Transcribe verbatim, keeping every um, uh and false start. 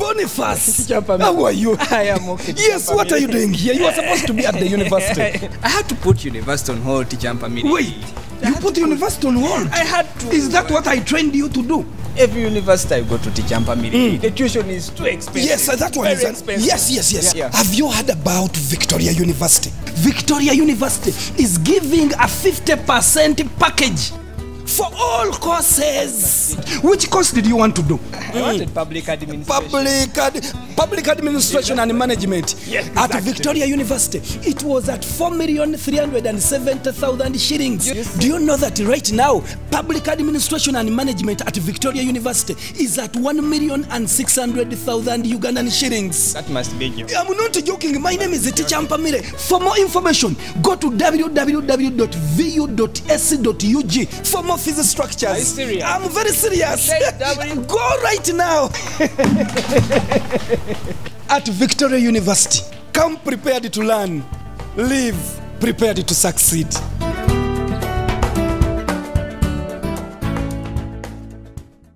Boniface, how are you? I am okay. Yes, what are you doing here? You are supposed to be at the university. I had to put university on hold, teacher Mpamire. Wait, you put the university on hold? I had to. Is that what I trained you to do? Every university I go to, teacher Mpamire, mm. the tuition is too expensive. Yes, that one is expensive. Yes, yes, yes. Yeah. Have you heard about Victoria University? Victoria University is giving a fifty percent package for all courses. Which course did you want to do? I wanted public administration. Public, ad public administration and management. Yes, at exactly. Victoria University. It was at four million three hundred seventy thousand shillings. Yes. Do you know that right now, public administration and management at Victoria University is at one million six hundred thousand Ugandan shillings? That must be you. I'm not joking. My name is Teacher Mpamire. For more information, go to w w w dot v u dot a c dot u g for more physics structures. Are you serious? I'm very serious. Okay, go right now. At Victoria University, come prepared to learn, live prepared to succeed.